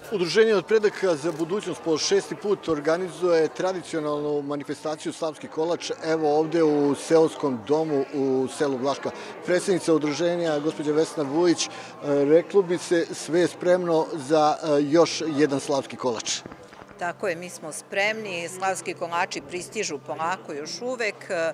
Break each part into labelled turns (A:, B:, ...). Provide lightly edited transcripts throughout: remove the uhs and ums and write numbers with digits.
A: Udruženje od predaka za budućnost po 6. put organizuje tradicionalnu manifestaciju Slavski kolač, evo ovde u seoskom domu u selu Vlaška. Predsjednica udruženja, gospođa Vesna Vujić, reklo bi se sve je spremno za još jedan Slavski kolač.
B: Tako je, mi smo spremni, slavski kolači pristižu polako još uvek,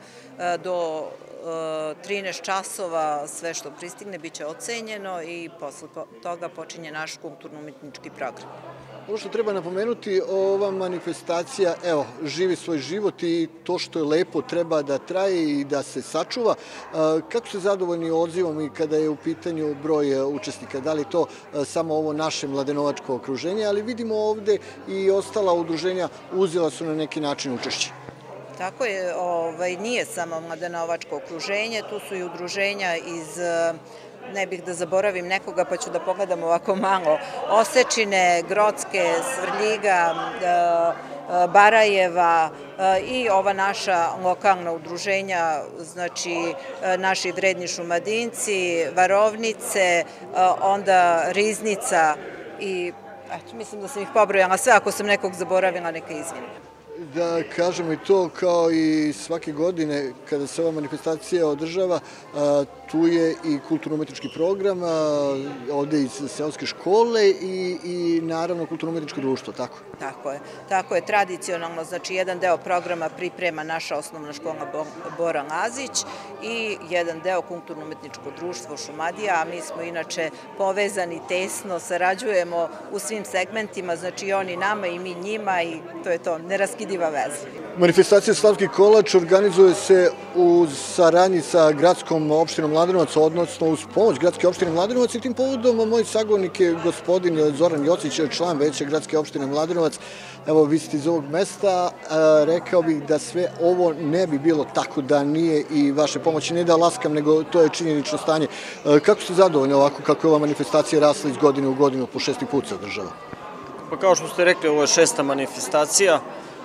B: do 13 časova sve što pristigne biće ocenjeno i posle toga počinje naš kulturno-umetnički program.
A: Ono što treba napomenuti, ova manifestacija, evo, živi svoj život i to što je lepo treba da traje i da se sačuva. Kako ste zadovoljni odzivom i kada je u pitanju broj učesnika? Da li to samo ovo naše mladenovačko okruženje, ali vidimo ovde i ostala udruženja uzela su na neki način učešće.
B: Tako je, nije samo mladenovačko okruženje, tu su i udruženja iz, ne bih da zaboravim nekoga pa ću da pogledam ovako malo, Osečine, Grocke, Svrljiga, Barajeva i ova naša lokalna udruženja, znači naši vredni Šumadinci, Varovnice, onda Riznica i mislim da sam ih pobrojala sve, ako sam nekog zaboravila neka izvinim.
A: Da kažemo i to, kao i svake godine kada se ova manifestacija održava, tu je i kulturno-umetnički program, ovde iz seoske škole i naravno kulturno-umetničko društvo, tako?
B: Tako je, tradicionalno, znači jedan deo programa priprema naša osnovna škola Bora Lazić i jedan deo kulturno-umetničko društvo Šumadija, a mi smo inače povezani tesno, sarađujemo u svim segmentima, znači oni nama i mi njima i to je to, neraskidiva veza.
A: Manifestacija Slavski kolač organizuje se u saradnji sa gradskom opštinom Mladenovac, odnosno uz pomoć gradske opštine Mladenovac i tim povodom moj sagovornik je gospodin Zoran Jocić, član veća gradske opštine Mladenovac. Evo, vi ste iz ovog mesta, rekao bih da sve ovo ne bi bilo tako da nije i vaše pomoći, ne da laskam, nego to je činjenično stanje. Kako ste zadovoljni ovako kako je ova manifestacija rasla iz godine u godinu, po 6. put se održava?
C: Pa kao što ste rekli, ovo je 6. manifestacija.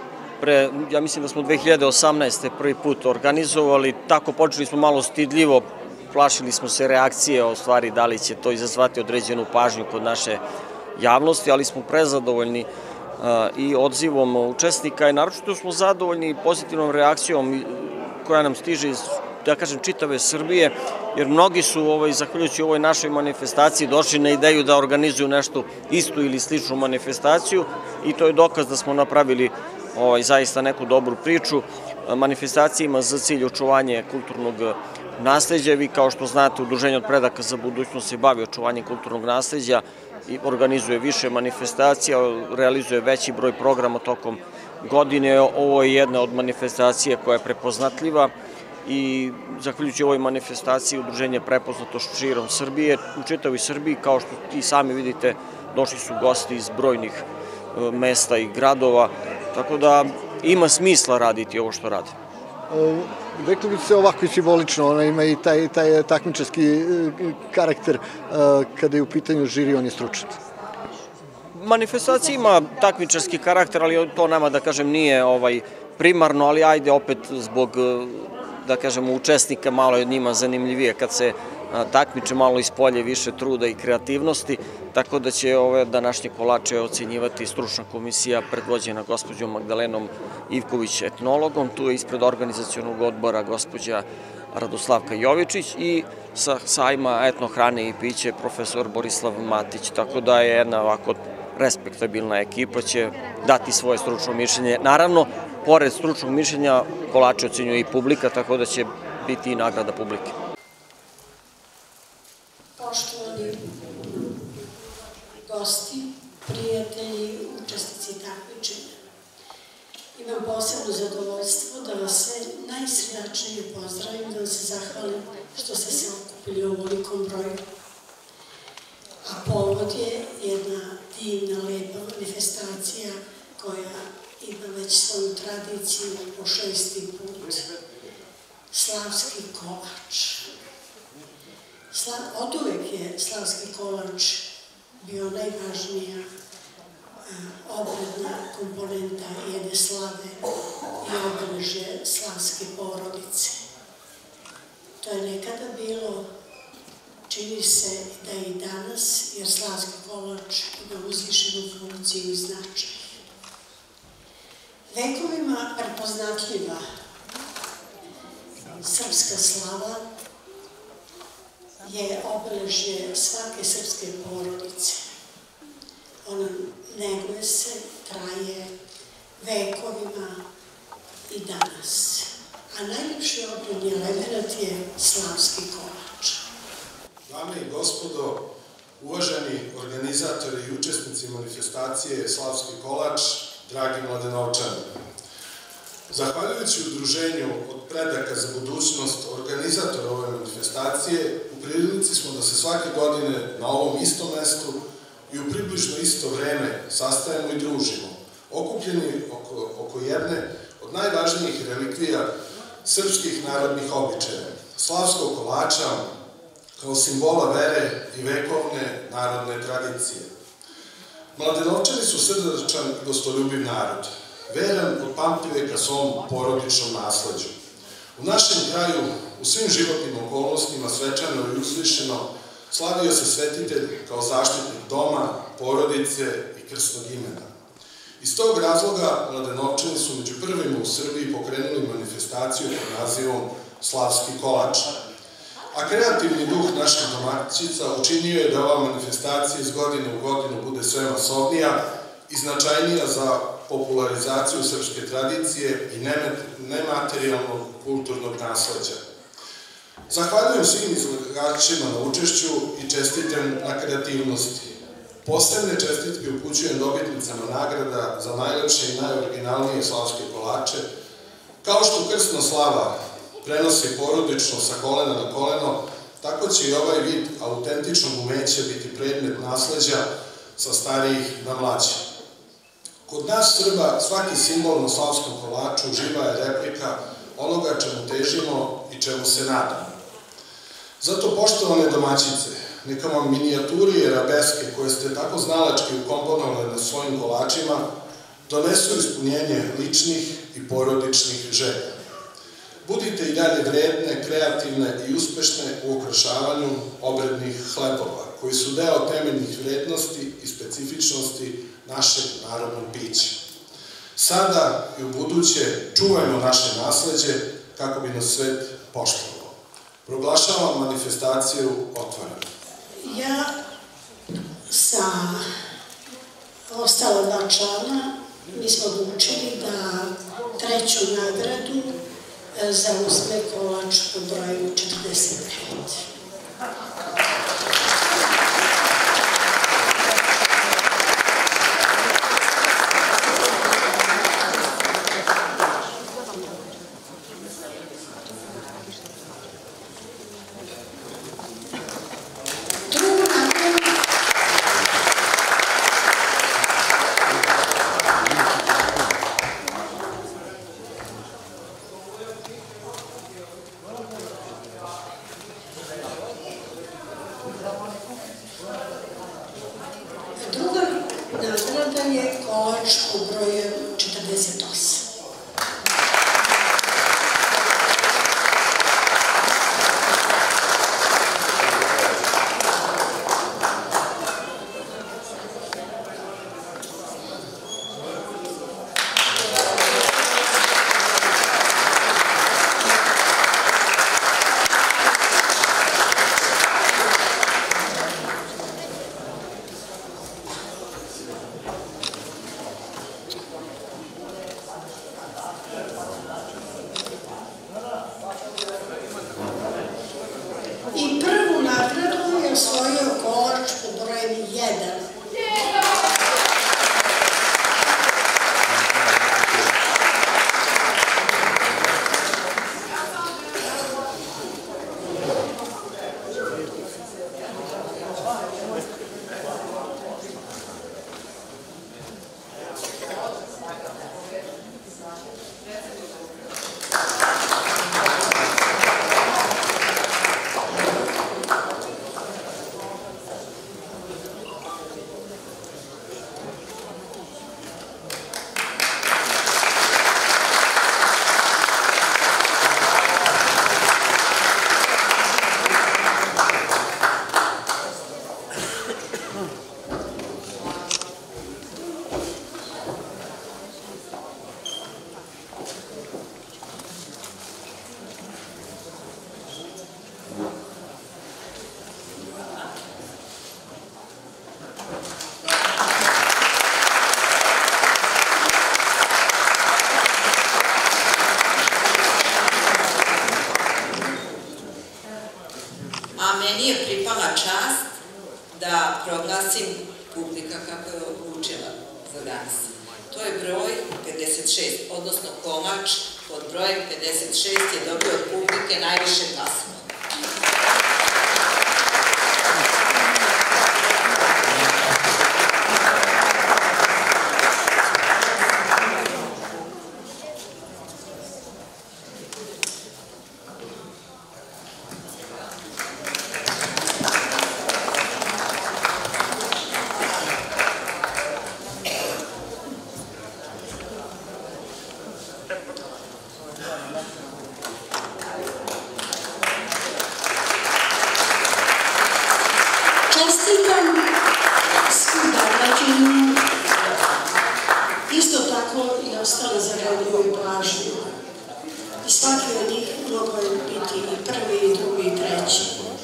C: Ja mislim da smo 2018. prvi put organizovali, tako počeli smo malo stidljivo, plašili smo se reakcije o stvari da li će to izazvati određenu pažnju kod naše javnosti, ali smo prezadovoljni i odzivom učesnika i naročito smo zadovoljni pozitivnom reakcijom koja nam stiže iz, da kažem, čitave Srbije, jer mnogi su, zahvaljujući ovoj našoj manifestaciji, došli na ideju da organizuju nešto istu ili sličnu manifestaciju i to je dokaz da smo napravili zaista neku dobru priču. Manifestacija ima za cilj očuvanje kulturnog nasleđa. Vi, kao što znate, Udruženje od predaka za budućnost se bavi očuvanjem kulturnog nasleđa i organizuje više manifestacija, realizuje veći broj programa tokom godine. Ovo je jedna od manifestacija koja je prepoznatljiva i zahvaljujući ovoj manifestaciji Udruženje je prepoznato širom Srbije, u čitavoj Srbiji, kao što i sami vidite, došli su gosti iz brojnih mesta i gradova, tako da ima smisla raditi ovo što radi.
A: Rekli bi se ovako i simbolično, ona ima i taj takmičarski karakter kada je u pitanju žiri, on je stručan.
C: Manifestacija ima takmičarski karakter, ali to nama, da kažem, nije primarno, ali ajde opet zbog, da kažem, učesnika malo je njima zanimljivije kad se takmiče, malo ispolje više truda i kreativnosti, tako da će ove današnje kolače ocenjivati stručna komisija predvođena gospođom Magdalenom Ivković, etnologom, tu je ispred organizacionog odbora gospođa Radoslavka Jovičić i sa sajma etnohrane i piće profesor Borislav Matić, tako da je jedna ovako respektabilna ekipa, će dati svoje stručno mišljenje. Naravno, pored stručnog mišljenja kolače ocenjuje i publika, tako da će biti i nagrada publike.
D: Poštovani gosti, prijatelji, učesnici takmičenja, imam posebno zadovoljstvo da vas sve najsrdačnije pozdravim, da vam se zahvalim što ste se okupili u ovolikom broju. A povod je jedna divna, lepa manifestacija koja ima već svoju tradiciju po 6. put. Slavski kolač. Od uvek je slavski kolač bio najvažnija obredna komponenta jedne slave i obeležje slavske porodice. To je nekada bilo čini se da i danas, jer slavski kolač ima uzvišenu funkciju i značaj. Vekovima prepoznatljiva srpska slava je obeležje svake srpske porodice. Ona neguje se, traje vekovima i danas. A najljepši obredni element je slavski kolač.
E: Dame i gospodo, uvaženi organizatori i učesnici manifestacije Slavski kolač, dragi Mladenovčani. Zahvaljujući udruženju od predaka za budućnost organizatora ove manifestacije, u prilici smo da se svake godine na ovom istom mestu i u približno isto vreme sastajemo i družimo, okupljeni oko jedne od najvažnijih relikvija srpskih narodnih običaja, slavskog kolača, kao simbola vere i vekovne narodne tradicije. Mladenovčani su srdačan i gostoljubiv narod, veran od pamtiveka svom porodičnom nasleđu. U našem kraju, u svim životnim okolnostima, svečano i uzvišeno, slavio se svetitelj kao zaštitnik doma, porodice i krstnog imena. Iz tog razloga Mladenovčani su među prvima u Srbiji pokrenuli manifestaciju pod nazivom Slavski kolač. A kreativni duh naših domaćica učinio je da ova manifestacija iz godine u godinu bude sve masovnija i značajnija za popularizaciju srpske tradicije i nematerijalnog kulturnog nasleđa. Zahvaljujem svim izlagačima na učešću i čestitam na kreativnosti. Posebne čestitke upućujem dobitnicama nagrada za najlepše i najoriginalnije slavske kolače, kao što krstna slava prenosi porodično sa kolena na koleno, tako će i ovaj vid autentičnog umeća biti predmet nasleđa sa starijih na mlađe. Kod nas Srba svaki simbol na slavskom kolaču živa je replika onoga čemu težimo i čemu se nadamo. Zato, poštovane domaćice, neka vam minijaturi i arabeske koje ste tako znalački ukomponovali na svojim kolačima donesu ispunjenje ličnih i porodičnih želja. Budite i dalje vredne, kreativne i uspešne u okrašavanju obrednih hlebova, koji su deo temeljnih vrednosti i specifičnosti našeg narodnog bića. Sada i u buduće čuvajmo naše nasleđe kako bi nas svet poštovao. Proglašavam manifestaciju otvorenu.
D: Ja sa ostala dva člana mi smo odlučili da treću nagradu zauzme kolač po broju 45. Nagrada je kolač po broju 48.
F: čast da proglasim publika kako je odlučila za danas. To je broj 56, odnosno kolač pod brojem 56 je dobio od publike najviše glasova.
D: Čestitam svim događajima, isto tako i ostale zagledaju pažnju. I svaki od njih mogao je biti i prvi, i drugi, i treći.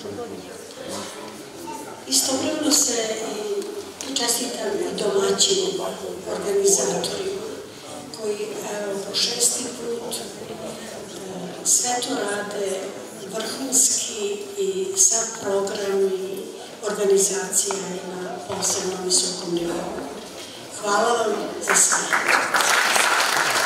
D: Istovremeno se i čestitam i domaćim organizatorima koji po 6. put sve to rade vrhunski i sad program i organizacija je na posebno visokom nivou. Hvala vam za sve.